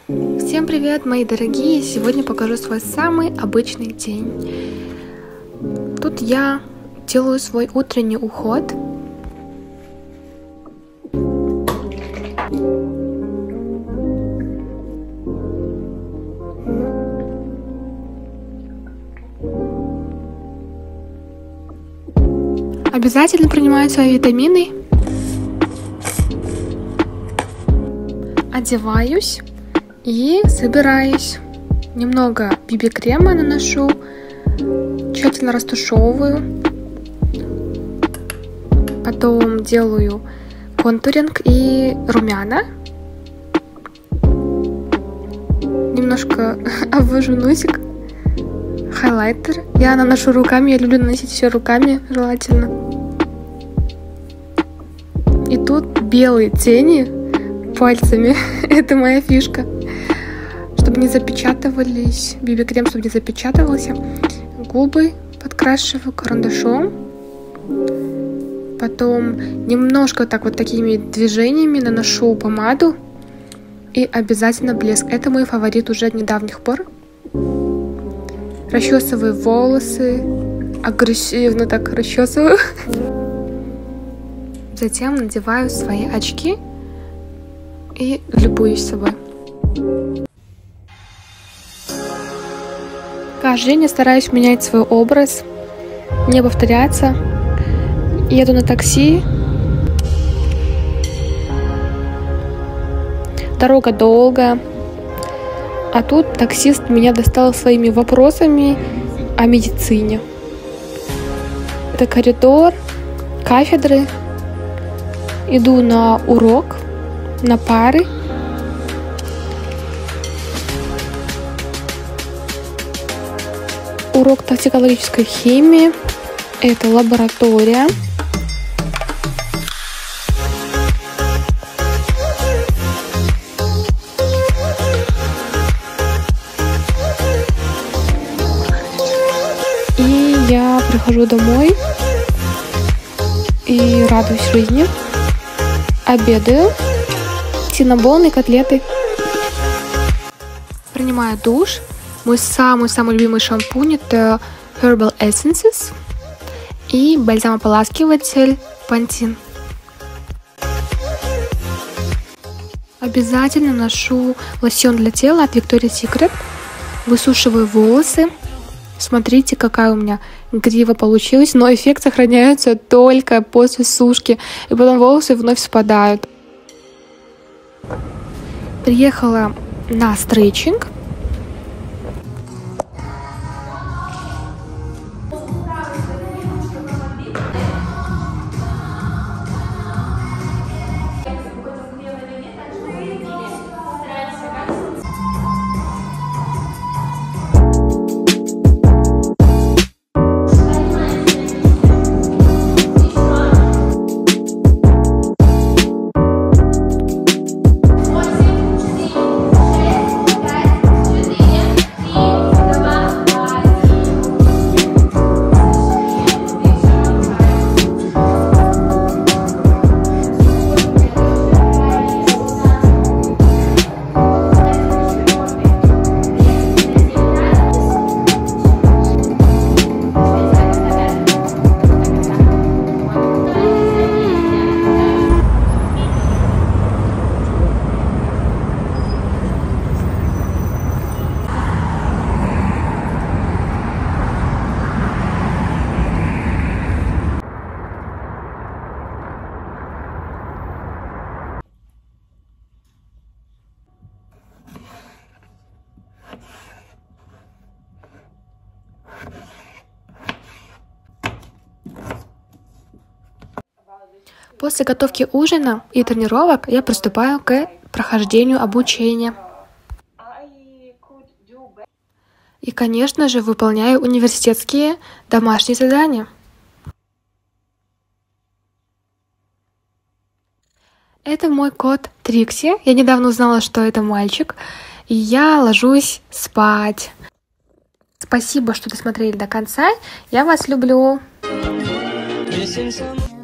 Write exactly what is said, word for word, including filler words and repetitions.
Всем привет, мои дорогие! Сегодня покажу свой самый обычный день. Тут я делаю свой утренний уход. Обязательно принимаю свои витамины. Одеваюсь и собираюсь. Немного би би-крема наношу, тщательно растушевываю. Потом делаю контуринг и румяна. Немножко обвожу носик. Хайлайтер. Я наношу руками, я люблю наносить все руками, желательно. И тут белые тени пальцами. Это моя фишка. Чтобы не запечатывались, би би-крем, чтобы не запечатывался. Губы подкрашиваю карандашом. Потом немножко так вот такими движениями наношу помаду. И обязательно блеск. Это мой фаворит уже от недавних пор. Расчесываю волосы. Агрессивно так расчесываю. Затем надеваю свои очки. И любуюсь собой. Каждый день я стараюсь менять свой образ, не повторяться. Еду на такси. Дорога долгая. А тут таксист меня достал своими вопросами о медицине. Это коридор, кафедры. Иду на урок, на пары. Урок токсикологической химии. Это лаборатория. И я прихожу домой и радуюсь жизни. Обедаю. Синнабон и котлеты. Принимаю душ. Мой самый-самый любимый шампунь — это Herbal Essences и бальзам-ополаскиватель Pantene. Обязательно ношу лосьон для тела от Victoria's Secret. Высушиваю волосы. Смотрите, какая у меня грива получилась, но эффект сохраняется только после сушки, и потом волосы вновь спадают. Приехала на стретчинг. После готовки ужина и тренировок я приступаю к прохождению обучения. И, конечно же, выполняю университетские домашние задания. Это мой кот Трикси. Я недавно узнала, что это мальчик. И я ложусь спать. Спасибо, что досмотрели до конца. Я вас люблю.